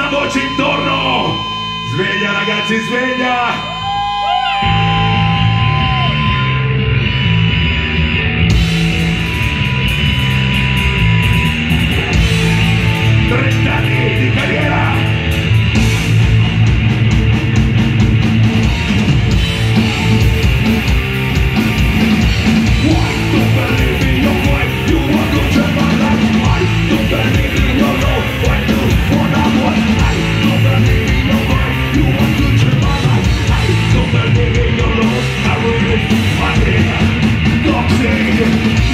voce intorno. Sveglia ragazzi, sveglia. 30 anni di carriera. Why don't believe in your way? You want to change my life. Why don't believe in your love? Why do wanna what? I don't believe in your way. You want to change my life. I don't believe in your love. I will live my dream. Toxic.